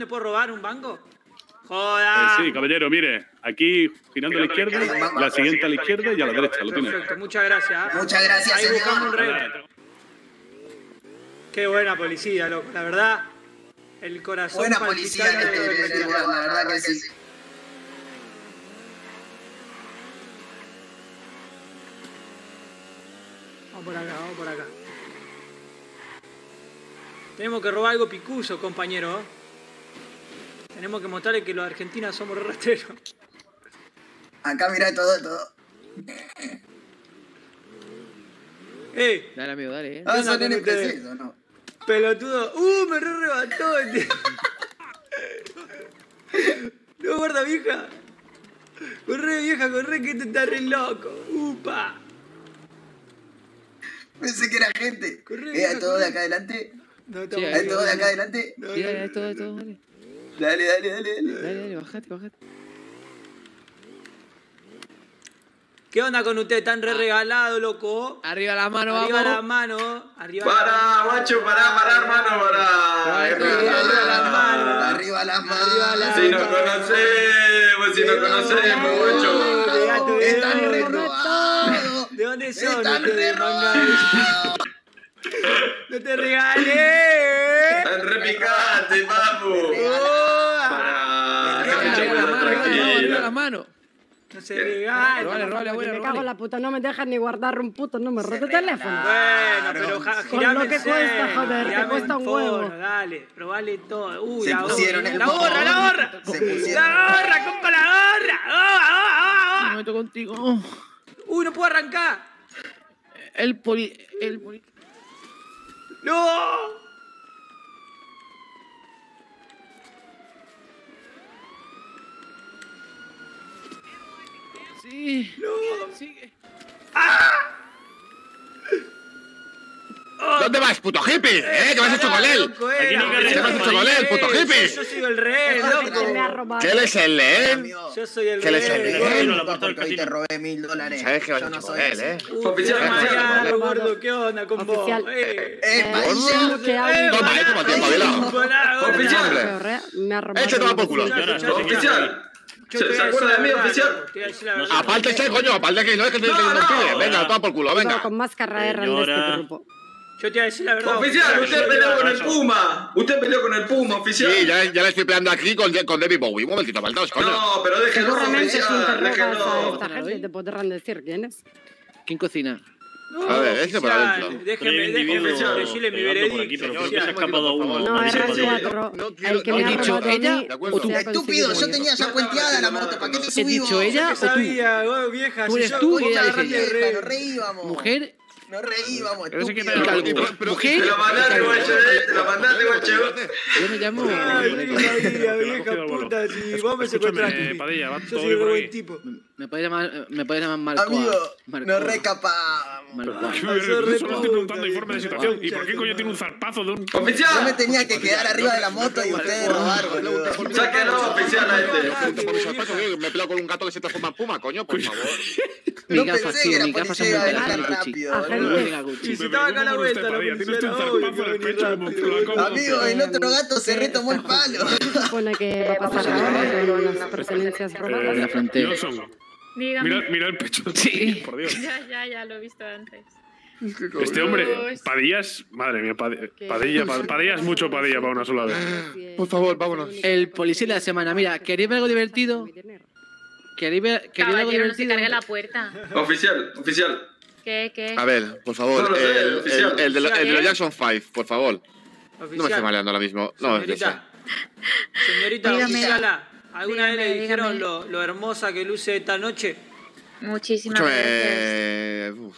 me puedo robar un banco? ¡Joda! Sí, caballero, mire. Aquí, girando a la izquierda, la siguiente a la izquierda y a la derecha, lo tiene. Perfecto, muchas gracias. Muchas gracias, Ahí buscamos un señor. rehén. Qué buena policía, loco. La verdad, el corazón Buena policía en este lugar, la verdad que sí. Vamos por acá, vamos por acá. Tenemos que robar algo picuso, compañero. Tenemos que mostrarle que los argentinos somos rateros. Acá mirá todo. Dale, amigo, dale, Ah, Venga, son con ustedes. NPCs, ¿no? Pelotudo. Me rebató. No, guarda, vieja. Corre, vieja, corre, que este está re loco. Upa. Pensé que era gente. Corre, ¿Hay todo de acá adelante? No, Sí, ¿Hay todo de acá adelante? Sí, dale, todo, dale. Dale. Bajate. ¿Qué onda con usted? ¿Tan re regalado, loco? Arriba la mano, Arriba vamos. la mano. Arriba Pará, guacho, pará, hermano, pará. Arriba las manos. Si nos conocemos, guacho. Están re robados. ¿De dónde son? Están re ustedes, manga? robados. ¡No te regalé! Están re picantes, papu. Pará, Arriba la mano. No se regala. Robale, abuela, Me cago en la puta, no me dejan ni guardar un puto número de teléfono. Bueno, pero Con girame lo que el cuesta, cel, joder, te girame cuesta el un huevo. fono, dale, probale todo. Uy, Se la pusieron gorra, el la gorra, la gorra. Se pusieron. La gorra, compa, la gorra. Me meto contigo. Uy, no puedo arrancar. El poli... ¡No! Sí. ¡No! Sigue. ¿Dónde vas, puto hippie? ¿Qué me has hecho con él? Loco, ¿Qué me has hecho con él, puto hippie? Yo soy el rey, Él me ha loco. robado. ¿Qué él es el él? Yo soy el ¿Qué le sale? rey. Porque hoy te robé $1000. ¿Sabes qué me has Yo no hecho con soy él, así. Oficial, Mariano, gordo, ¿qué onda con vos? Oficial. Vaya. ¿Qué hago? Toma, toma tiempo, Aguilar. Oficial. Me ha robado. Échate más por culo. Oficial. ¿Se acuerda de mí, oficial? Aparte, che, coño, aparte que no es que te No, no no. pide. Venga, toma por culo, Iba venga. con máscara de ran de este grupo. Yo te voy a decir la verdad. Oficial, usted peleó con el Puma. Usted peleó con el Puma, oficial. Sí, ya le estoy peleando aquí con David Bowie. Un momentito, faltaos, coño. No, pero déjenlo, Seguramente si oficial. interrogas a Déjenlo. esta gente te podrán decir quién es. ¿Quién cocina? A ver, este por adentro. Déjeme decirle mi veredicto. Se ha escapado uno. No, era R4. El que me ¿He ha dicho robado a ella mí, ¿De acuerdo? se ha Estúpido, conseguido. yo tenía ya puenteada la moto. ¿Para qué te ¿He subí dicho vos? ella o tú? Sabía, vieja. Tú si eres yo- tú y ella Puta, es ella. re- Nos reíbamos. Mujer Nos reíbamos, Pero ese que estúpido. te- Mujer. Te lo mandaste, guacho, te lo mandaste, guacho. Yo me llamo. Ay, yo no sabía, vieja puta. Si vos me secuestraste. Padilla, va Yo todo soy bien re por buen ahí. tipo. Me podés llamar Marcoa. Amigo, Marcoa. nos recapamos. Marcoa. Solo estoy preguntando informe de situación. ¿Y por qué coño tiene un zarpazo de un... Yo me Oficial. tenía que quedar arriba de la moto y ustedes robar, boludo. Sáquenlo, oficial, a este. Por mi zapato, que me he peleado con un gato que se transforma en puma, coño, por favor. Mi No gafa, pensé tío, que la mi gafa policía se iba a me venir pega tan Gucci. rápido, Agente. boludo. Venga, Y Gucci. si estaba acá a la vuelta, la Padilla, policía tiene era usted un obvio zarpazo que en el venía pecho como rápido. flacón. Amigo, el otro gato se retomó el palo. ¿Qué se supone que va a pasar ahora con las pertenencias En robadas? la frontera. Johnson, Dígame. mira el pecho. Sí. Por Dios. Ya lo he visto antes. Este hombre, Padillas, madre mía, Padilla es mucho Padilla para una sola vez. Por favor, vámonos. El policía de la semana. Mira, ¿queréis ver algo divertido? ¿Queréis ver algo Caballero, no se divertido? cargue la puerta. Oficial. ¿Qué? A ver, por favor, No lo sé, oficial. el de los Jackson 5, por favor. No me estoy Oficial. mareando ahora mismo. No, es de eso. Señorita, Dígame. oficiala, ¿alguna vez le Dígame, dijeron dígame. lo hermosa que luce esta noche? Muchísimas gracias. Escúchame.